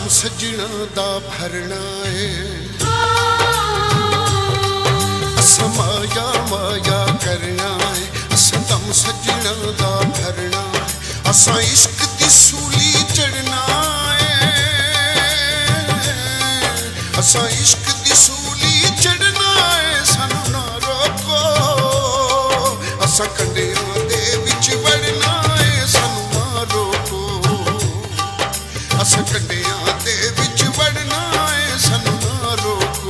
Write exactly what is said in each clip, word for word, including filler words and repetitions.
सजना दा भरना है। असा माया माया करना है, असा दम सजना दा भरना है। असा इश्क दी सूली चढ़ना है, असा इश्क दी सूली चढ़ना है। सानू ना रोको, असा कंडियां दे विच वड़ना है। सानू ना रोको, असा कंडियां दे विच वड़ना है। सानू ना रोको।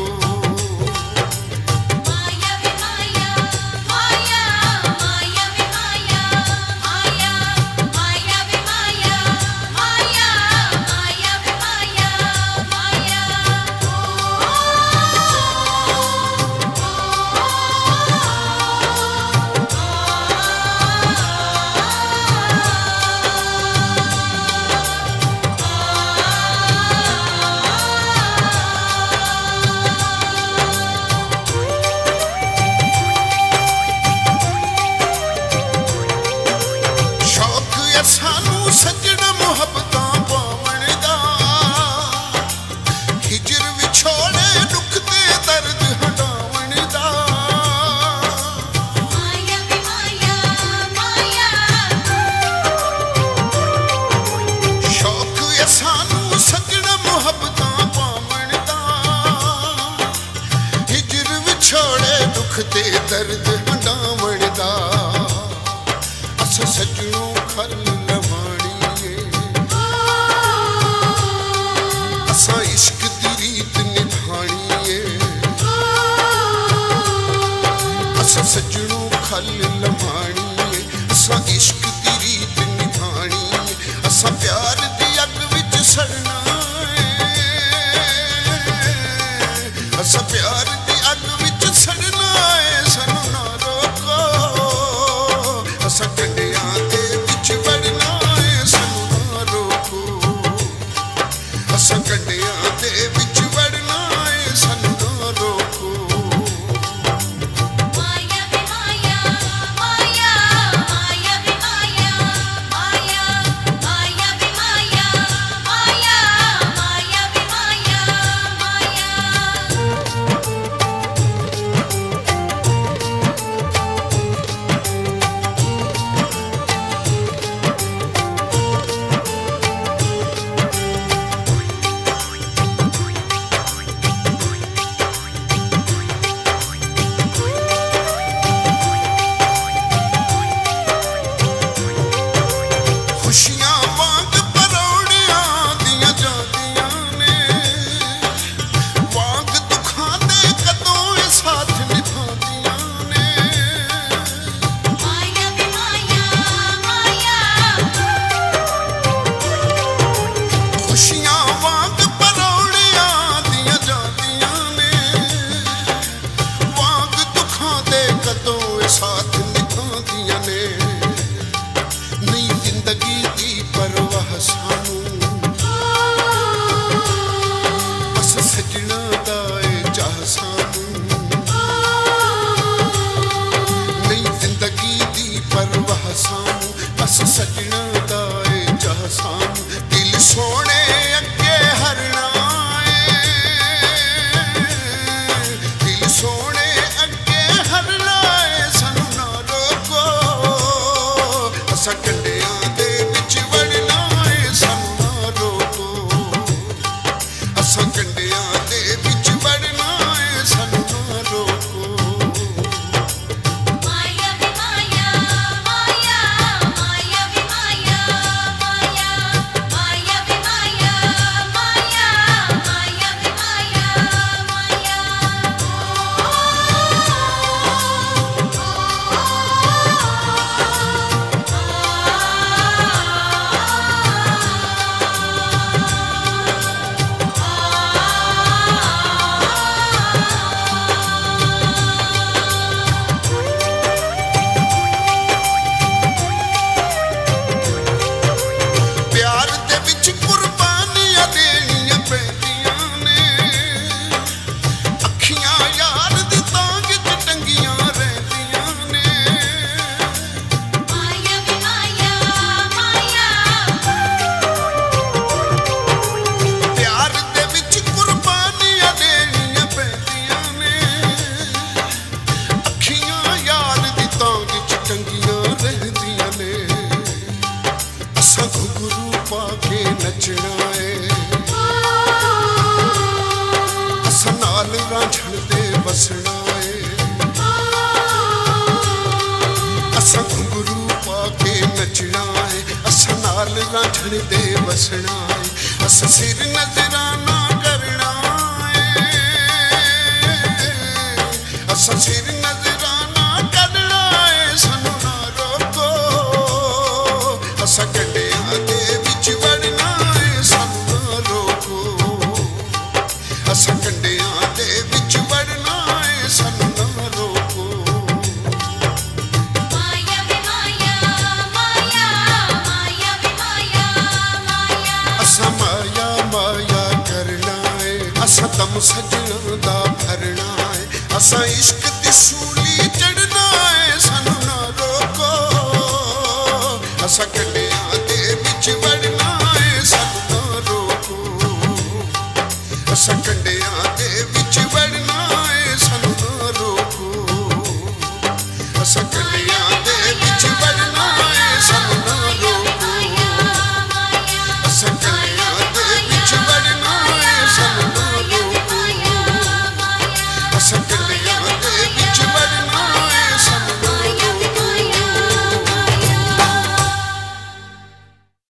माया वे माया माया माया वे माया माया माया वे माया माया माया वे माया माया शौक है सानू सजना मुहब्बतां पावण दा, हिजर विछोड़े दुख ते दर्द हटावण दा। माया वे माया माया शौक है सानू सजना मुहब्बतां पावण दा, हिजर विछोड़े दुख ते दर्द हटावण दा। असा सजनों खल लवाणीए, असा इश्क दी रीत निभाणीए। असा सजनों खल लवाणीए, असा इश्क दी रीत निभाणीए। असा प्यार दी अग विच सड़ना है, असा प्यार दी अग विच सड़ना है। सानू ना रोको, असा कंडियां दे विच वड़ना है। सानू ना रोको, असा कंडियां दे विच वड़ना है। सानू ना रोको। माया वे माया असा घुघरू पाके नचना है असा नाल रांझण दे बसना है असा घुघरू पाके नचना है असा नाल रांझण दे बसना है असा सिर नजराना करना है असा सिर नजराना करना है सानू ना रोको असा कंडियां दे विच वड़ना है सानू ना रोको असा कंडियां दे विच वड़ना है सानू ना रोको माया वे माया माया माया वे माया माया असा माया माया करना है असा दम सजना दा भरना है असा इश्क दी सूली चढ़ना है सानू ना रोको असा कंडियां दे विच वड़ना है सानू ना रोको असा कंडियां